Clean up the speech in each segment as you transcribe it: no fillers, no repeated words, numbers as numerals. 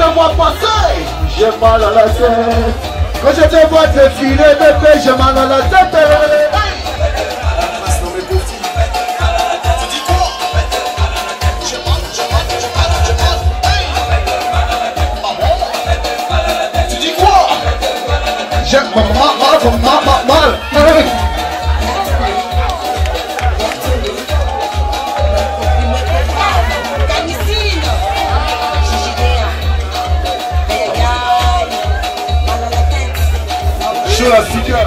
te vois passer, j'ai mal à la tête. Quand je te vois défiler, bébé, j'ai mal à la tête. J'ai mal. Sur la figure.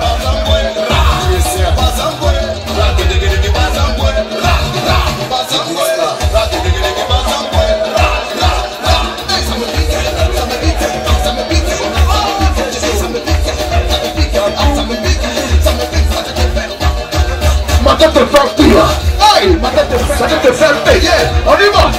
Ma tête te fait pire. Aïe, ma tête te fait payer. On y va.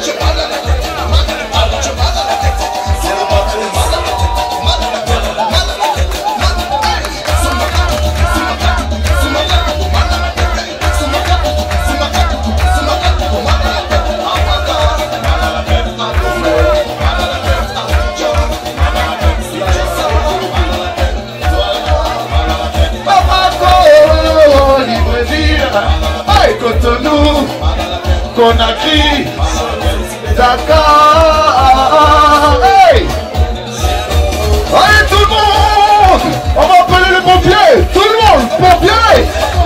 Cotonou, Conakry, Dakar. Hey! Allez tout le monde! On va appeler les pompiers! Tout le monde! Pompiers!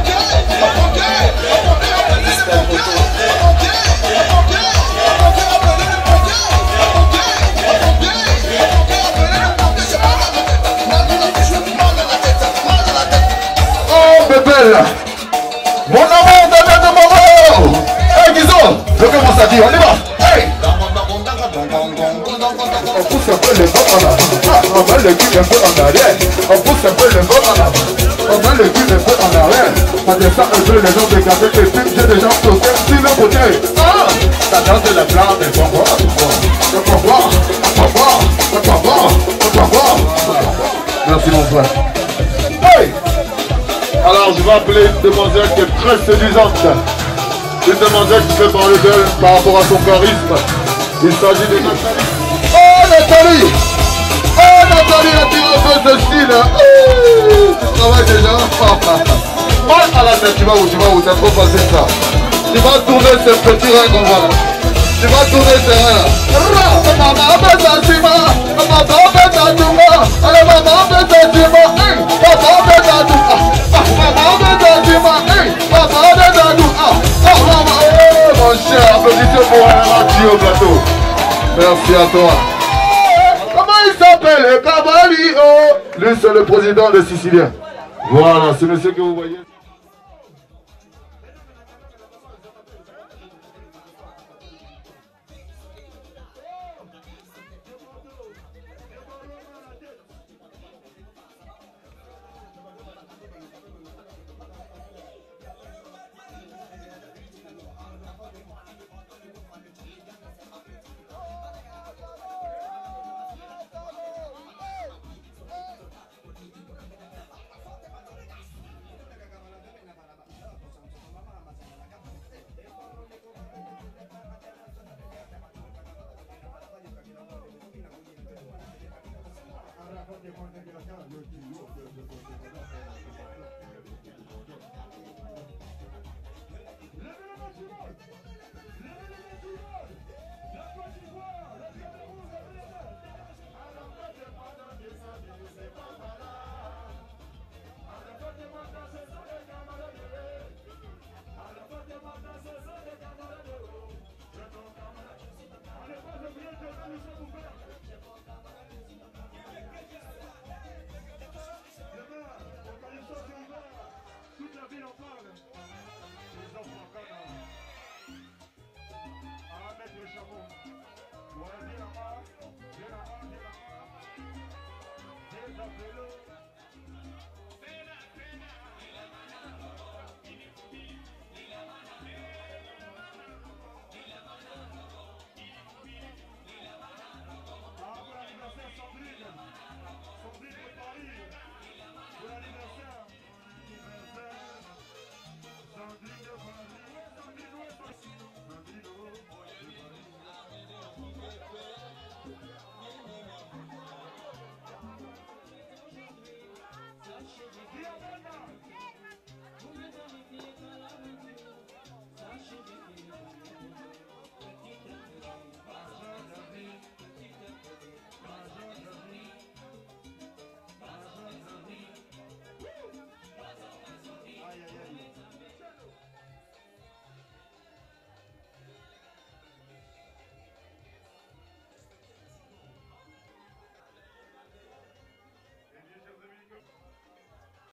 Oh bébé! Mon amour, bébé de mon amour! Hey Guizot! Je commence à dire, on y va! Hey! On pousse un peu les bras en avant. On met le cul un peu en arrière. On pousse un peu les bras en avant. On met le cul un peu en arrière. On descend un peu les gens de garder les films. J'ai des gens sautés sur le côté. Ah! Ça danse de la flamme et on va voir. Merci mon frère. Hey! Alors je vais appeler une demoiselle qui est très séduisante. Une demoiselle qui fait parler d'elle par rapport à son charisme. Il s'agit de Nathalie. Oh Nathalie! Oh Nathalie, la tireuse de style. Tu travailles déjà. Oh à la tête, tu vas où, c'est trop facile ça. Tu vas tourner ce petit rein qu'on voit là. Tu vas tourner ce rein là. Mon cher, applaudissez pour un radio au plateau. Merci à toi. Comment il s'appelle? Cavalio. Lui, c'est le président de Sicilien. Voilà, c'est monsieur que vous voyez. Voilà,